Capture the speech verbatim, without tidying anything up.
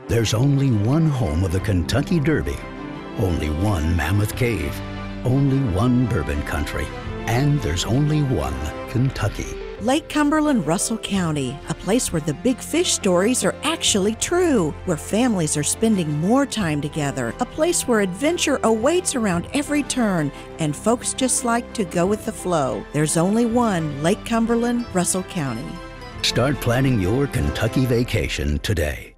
There's only one home of the Kentucky Derby, only one Mammoth Cave, only one bourbon country, and there's only one Kentucky. Lake Cumberland, Russell County, a place where the big fish stories are actually true, where families are spending more time together, a place where adventure awaits around every turn, and folks just like to go with the flow. There's only one Lake Cumberland, Russell County. Start planning your Kentucky vacation today.